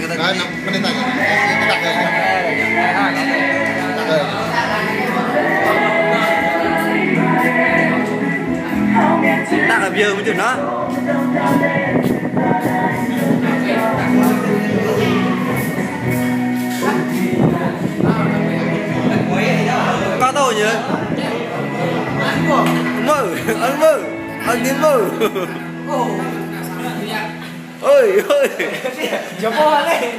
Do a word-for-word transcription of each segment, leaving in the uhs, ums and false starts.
Đấy, nó bên này cái đặt đây. Đặt đây. Đặt ở giờ mới chừng đó. Có tôi nhỉ? Mơ, ăn mơ, ăn cái mơ. Ơi ơi, chụp qua đây.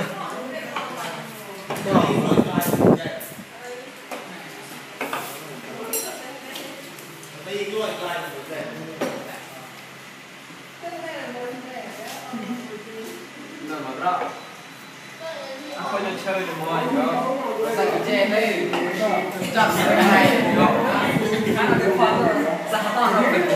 Không nên chơi được mồi đó. Sao cái chè đây? Chọn cái này. Ăn được phần. Sao to nó được.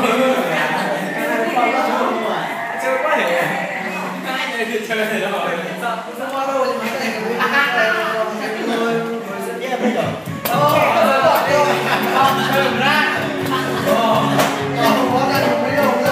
Chơi quá nhỉ. Hai người đi chơi rồi. Sao không qua đâu mà cái này cũng khác đấy. Rồi, rồi sẽ bây giờ. Ô, không chơi ra. Ồ. Không có ra được mấy đâu nữa.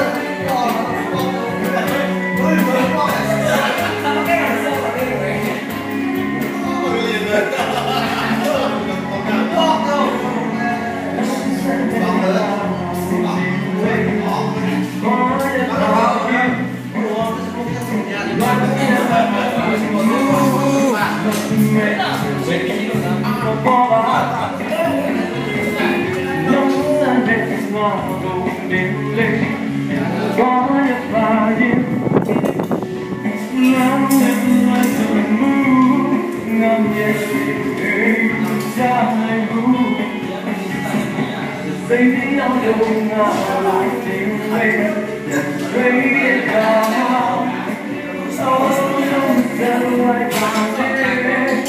Baby, I'm doing all I feel baby, it's gone. Oh, don't tell like I'm dead.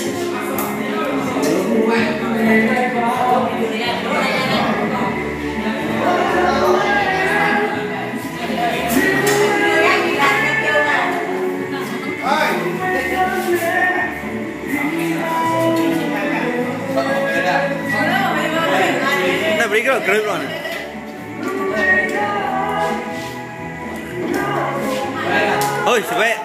Beri cái grip rồi này. Ôi, sao vậy?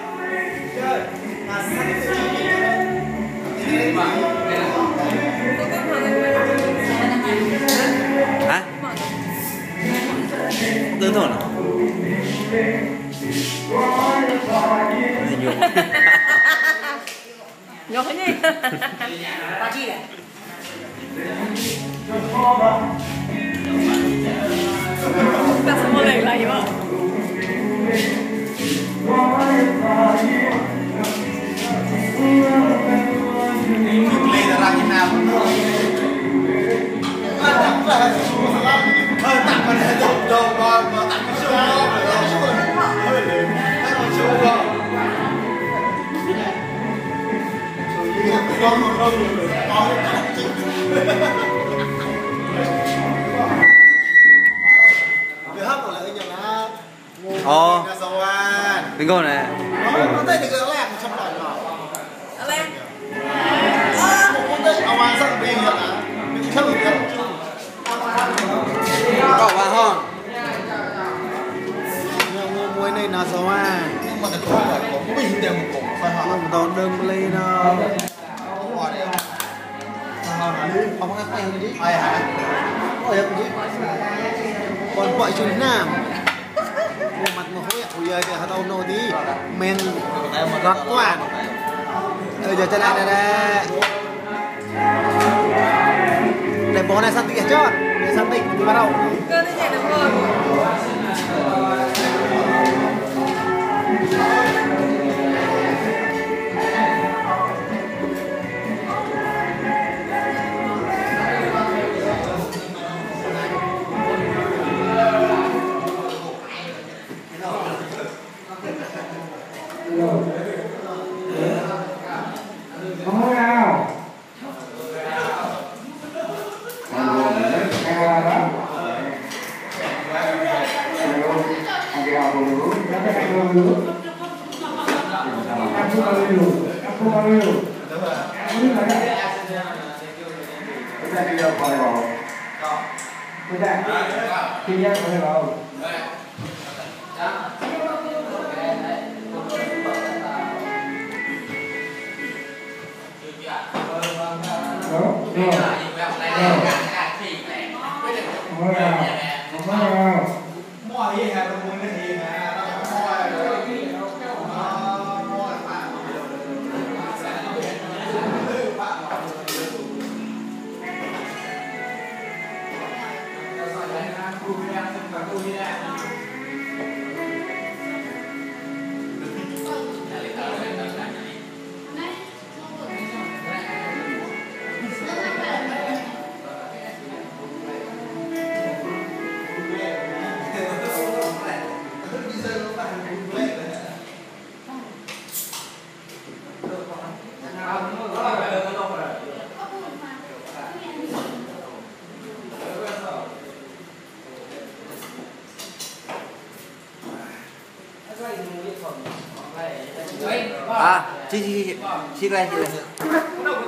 Hả? Đơn thôi nào? Gì nhiều? Nhỏ nhỉ? Ba chi này? Đã xong một lần lại mà. Lên là ra như nào cũng được. Tặng là tặng mà để đầu đầu mà mà tặng cái show đó phải không? Hơi lớn. Hay còn show không? Không không không được. Có cái chịu. Người hấp rồi lại nhà là Ồ. Soan. Đừng có này. Nó thấy được cái lạc một trăm loại nhỏ. Lên. Một con đấy, ông ăn rất bình thường à? Mình chắc được không? Có bà hòn. Nhưng muối này là sao à? Nhưng mà nó không phải có có bình đều một cục phải hả? Không tao đừng lên đâu. Hoa đấy. Hoa hả? Ông ăn tay đi. Ai hả? Ôi em chứ. Còn vợ chúng nam. Mặt mà hối ôi giời thì tao nô tí men rót quá. Bây giờ chân này nè nè. Để bố này sẵn tịnh cho. Để sẵn tịnh thì bắt đầu. Cơ thế này được rồi. Không nào. mọi gì hả tôi muốn cái gì hả mọi rồi mọi bạn À, chị chị chị chị đây chị đây.